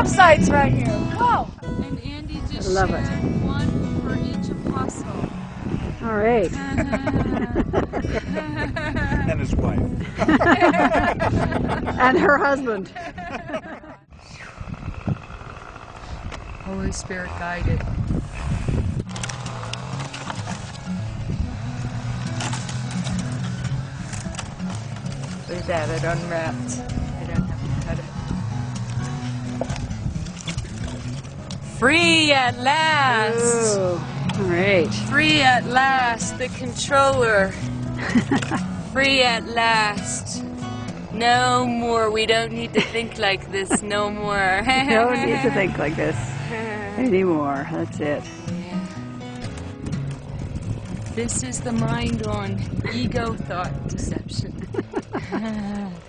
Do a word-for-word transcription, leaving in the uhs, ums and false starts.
sites right here. Whoa! And Andy just I love shared it. one for each apostle. All right. And his wife. And her husband. Holy Spirit guided. Look at that, it unwrapped. I don't have to cut it. Free at last! Ooh. All right. Free at last, the controller. Free at last. No more, we don't need to think like this no more. You don't need to think like this anymore. That's it. Yeah. This is the mind on ego thought deception.